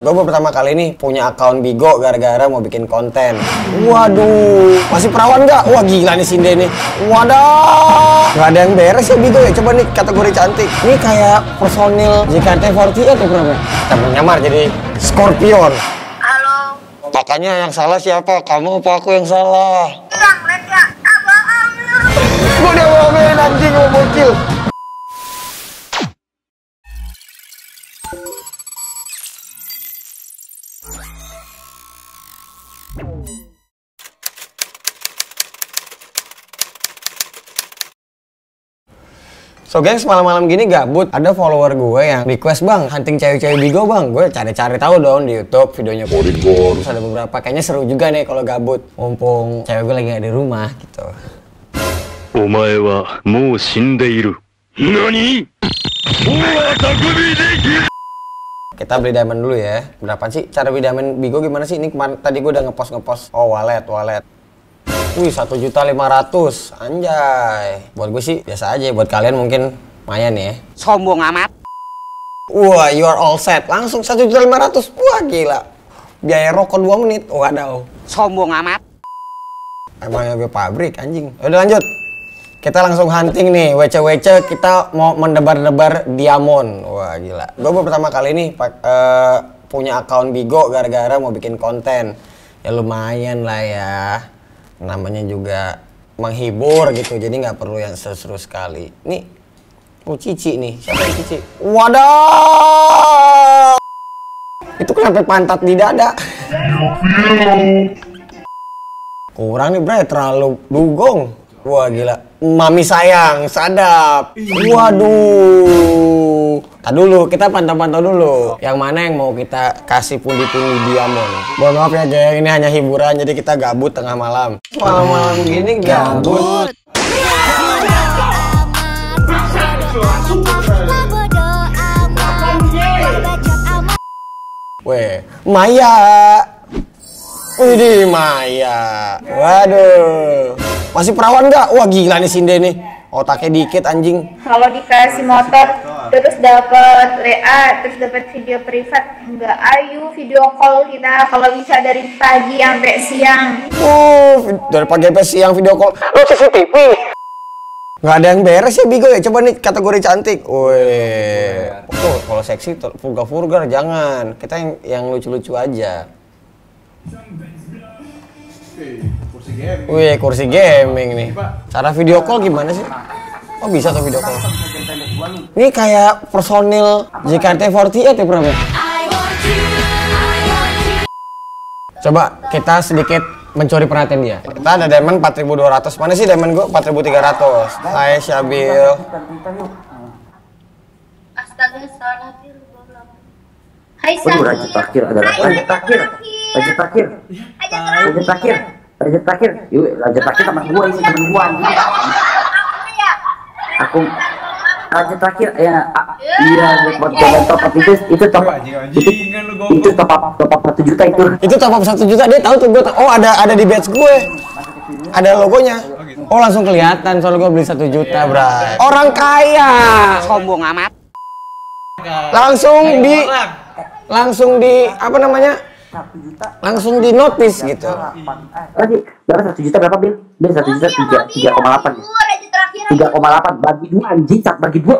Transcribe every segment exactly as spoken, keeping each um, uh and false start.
Gue pertama kali nih punya akun Bigo gara-gara mau bikin konten. Waduh, masih perawan nggak? Wah gila nih Sinde nih. Wadah, nggak ada yang beres ya Bigo ya. Coba nih kategori cantik. Ini kayak personil J K T empat puluh delapan atau berapa? Kita menyamar jadi Scorpion. Halo. Makanya yang salah siapa? Kamu apa aku yang salah? Bang, lihat ya. Abang. Gue udah ngomongin anjing mau bocil. So gengs, malam-malam gini gabut, ada follower gue yang request bang, hunting cewek-cewek Bigo bang. Gue cari-cari tahu dong di YouTube videonya Polygon. Terus ada beberapa, kayaknya seru juga nih kalau gabut. Mumpung cewek gue lagi gak di rumah gitu. Omae wa mou shindeiru. Nani? Kita beli diamond dulu ya. Berapa sih cara beli diamond Bigo gimana sih? Ini kemarin tadi gue udah ngepost-ngepost. Oh wallet, wallet. Wih, satu juta lima ratus, anjay. Buat gue sih biasa aja, buat kalian mungkin lumayan ya. Sombong amat. Wah, you are all set. Langsung satu juta lima ratus, wah gila. Biaya rokok dua menit, waduh. Sombong amat. Emangnya gue pabrik, anjing. Udah lanjut. Kita langsung hunting nih, W C W C kita mau mendebar-debar diamond. Wah gila. Gue pertama kali nih uh, punya akun Bigo gara-gara mau bikin konten. Ya lumayan lah ya. Namanya juga menghibur gitu, jadi nggak perlu yang seru-seru sekali. Nih, oh Cici nih, siapa yang Cici? Wadah! Itu kenapa pantat di dada? Kurang nih bro, terlalu dugong. Wah gila, mami sayang, sadap. Waduh. Tadi dulu, kita pantau-pantau dulu. Yang mana yang mau kita kasih pundi-pundi diamond. Mohon maaf ya geng, ini hanya hiburan, jadi kita gabut tengah malam. Malam-malam gini gabut. Weh, Maya. Widih, Maya. Waduh. Masih perawan nggak? Wah gila nih Sinde nih. Otaknya dikit anjing. Kalau dikasih motor, terus dapat W A, terus dapat video privat, enggak ayu video call kita kalau bisa dari pagi sampai siang. Uh, dari pagi sampai siang video call. Lo C C T V. Nggak ada yang beres ya Bigo ya. Coba nih kategori cantik. Wih. Oh, kalau seksi vulgar-vulgar jangan. Kita yang yang lucu-lucu aja. Wih, kursi gaming nih. Cara video call gimana sih? Oh bisa tuh video call. Ini kayak personil J K T empat puluh delapan atau berapa? Coba kita sedikit mencuri perhatian dia. Kita ada diamond empat ribu dua ratus. Mana sih diamond gua? empat ribu tiga ratus. Hai Syabil. Astaga, salah tir. Hai Syabil. Raja terakhir ada raja terakhir. Raja terakhir. Raja terakhir. Raja terakhir. Yuk, raja terakhir teman gua ini teman gua anjing. Aku raja terakhir ya. Iya, buat jalan top up itu itu top up. Itu, itu top up top up satu juta itu. Itu top up satu juta, dia tahu tuh gua. Oh, ada ada di badge gue. Ada logonya. Oh, langsung kelihatan soal gua beli satu juta, bray. Orang kaya. Sombong amat. Langsung di langsung di apa namanya? Langsung di notice gitu. Lagi berapa satu juta berapa Bil? Bil satu juta tiga tiga koma delapan. Tiga koma delapan bagi dua anjing, cat bagi dua.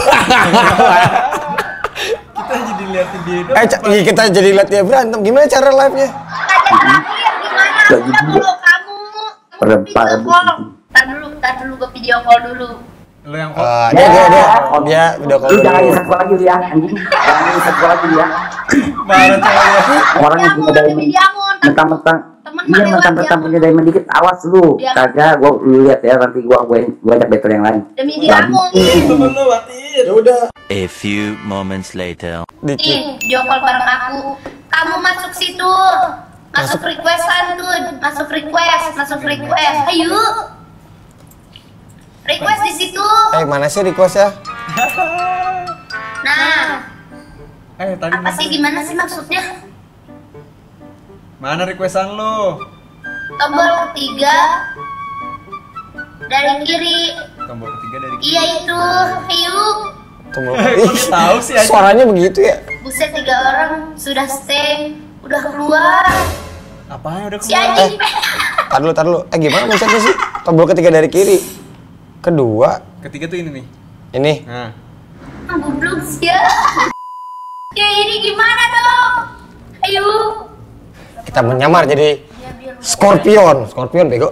Kita jadi lihat dia. Eh kita jadi lihat dia berantem. Gimana cara live nya? Bagi dua. Kamu. Berapa? Tar dulu, tar dulu gue video call dulu. Lo yang Uh, dia dia dia dia video call Lu jangan dulu. satu lagi dia anjing. Jangan satu lagi dia. marah cewek. Orang yang punya diamond mentang-mentang iya mentang-mentang punya diamond dikit, awas lu. Kagak, gua lu lihat ya nanti gua gua gua ajak battle yang lain. Demi diamond. Temen lo batin. Ya udah. A few moments later. Dikit. Nih, video call bareng aku. Kamu masuk situ. Masuk requestan tuh, masuk request, masuk request. Ayo. Request di situ. Eh mana sih request ya? Nah, Eh tadi apa sih gimana sih maksudnya? mana requestan lo? Tombol ketiga dari kiri. Tombol ketiga dari Iya itu. Ayo. Tombol Eh, kok dia tahu sih, anjing? Suaranya begitu ya? Buset, tiga orang sudah stay, udah keluar. Apaan udah Si keluar? anjing. Tar dulu, tar dulu. Eh gimana mencetnya sih? Tombol ketiga dari kiri. Kedua. Ketiga tuh ini nih. Ini. Nah. Goblok sih ya. Ya ini gimana dong? Ayo. Kita menyamar jadi Scorpion. Scorpion bego.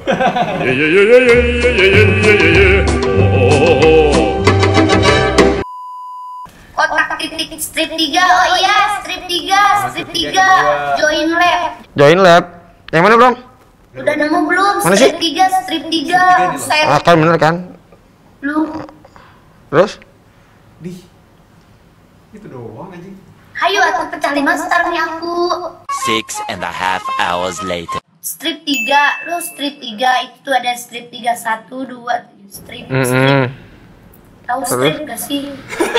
Kotak titik strip tiga. Oh iya, strip tiga, strip tiga. Join lab. Join lab. Yang mana, Bro? Udah nemu belum? Mana Strip sih? tiga, strip tiga. Set. Ah, kan bener kan? Lu. Terus? Di. Itu doang anjing. Ayo aku pecah lima star nih aku. Six and a half hours later. Strip tiga, lu strip tiga itu ada strip tiga satu dua strip. Mm strip. -mm. Tahu strip gak sih?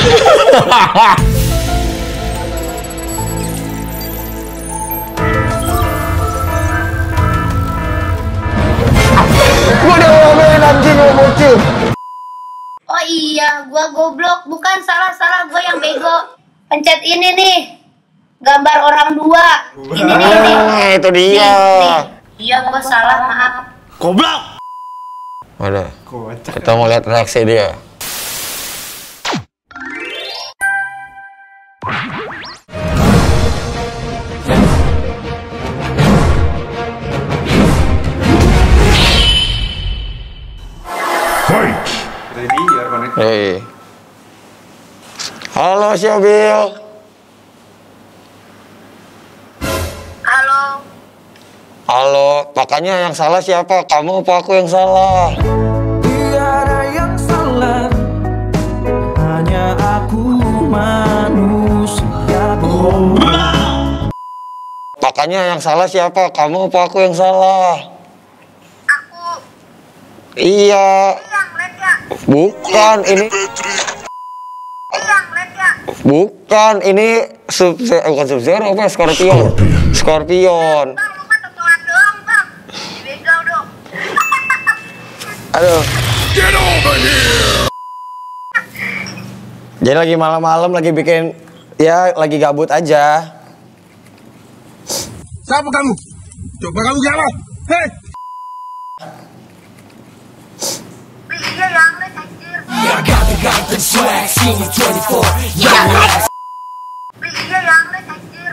Gua udah ngomongin anjing lo bocil. Oh iya, gua goblok, bukan salah-salah gua yang bego. Pencet ini nih. Gambar orang dua. Ini nih, ini. Nah, itu dia. Nih, nih. Iya, gua salah, maaf. Goblok. Waduh. Kocak. Kita mau lihat reaksi dia. Ready ya, connect. Hei. Halo, Syabil. Halo. Halo, makanya yang salah siapa? Kamu apa aku yang salah? Tiada yang salah, hanya aku manusia bodoh. Makanya yang salah siapa? Kamu apa aku yang salah? Aku Iya. yang led ya. Bukan ini. Yang led ya. Bukan ini sub eh, bukan sub zero apa ya? Scorpion. Scorpion. Bang, lu mah totoan doang, Bang. Begal dong. Aduh. Jadi lagi malam-malam lagi bikin ya lagi gabut aja. Siapa kamu? Coba kamu jawab. Hei! Iya yang led anjir. Iya yang led anjir.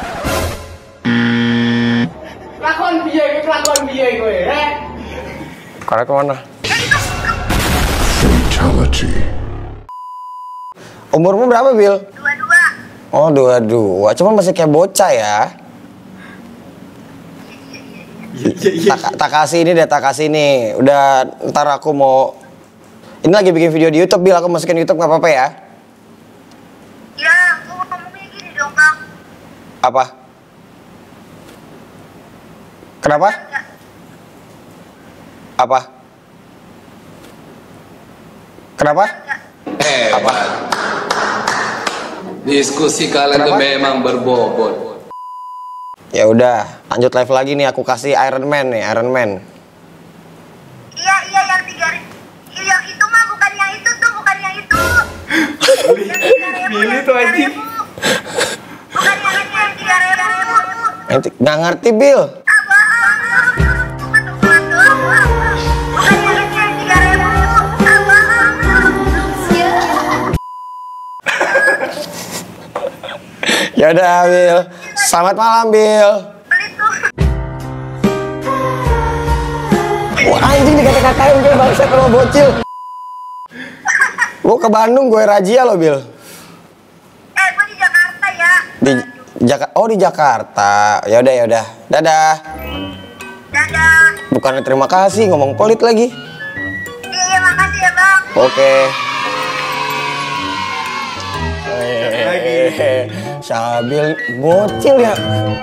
Karena kemana? Umurmu berapa, Bil? Dua-dua. Oh, dua-dua. Cuma masih kayak bocah ya. Iya iya iya. Tak, tak kasih ini deh, tak kasih ini. Udah, ntar aku mau... Ini lagi bikin video di YouTube, Bil. Aku masukin YouTube nggak apa-apa ya? Ya, gua ngomongnya gini dong, Bang. Apa? Kenapa? Apa? Kenapa? Hebat. Diskusi kalian tuh memang berbobot. Ya udah, lanjut live lagi nih. Aku kasih Iron Man nih, Iron Man. Iya, iya yang tiga ribu. Iya, yang itu mah bukan yang itu tuh, bukan yang itu. Yang tiga ribu, Milih yang tuh tiga anjing. ribu. Bukan yang itu, yang tiga ribu. Nanti nggak ngerti, Bil. Abang, bukan totoan doang, Bang. Bukan yang itu, yang tiga ribu. Abang, Ya udah, Bil. Selamat malam, Bil. beli tuh. Wah, anjing dikata-katain gue bangsat sama bocil. Gue ke Bandung, gue razia lo, Bil. Eh, gua di Jakarta ya. Di Jakarta. Oh, di Jakarta. Ya udah, ya udah. Dadah. Dadah. Bukannya terima kasih, ngomong pelit lagi. Iya, iya, makasih ya, Bang. Oke. Hehehe. Syabil bocil ya.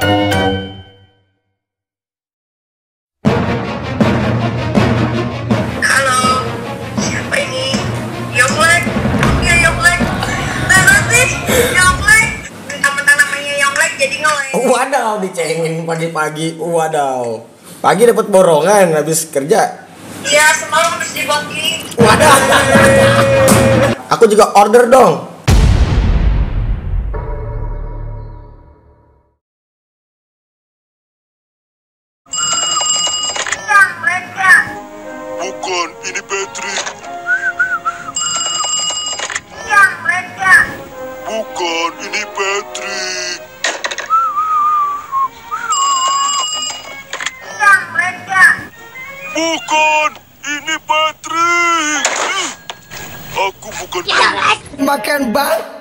Halo, siapa ini? Yonglek? Iya, Yonglek. Mana sih? Yonglek. Mentang-mentang namanya Yonglek jadi ngelek. Wadaw, dicengin pagi-pagi. Wadaw. Pagi dapat borongan habis kerja. Iya, semalam habis dibagi. Wadah. Aku juga order dong. Bukan, ini Patrick. Yang mereka. Bukan, ini Patrick. Yang mereka. Bukan, ini Patrick. Aku bukan. Makan bang.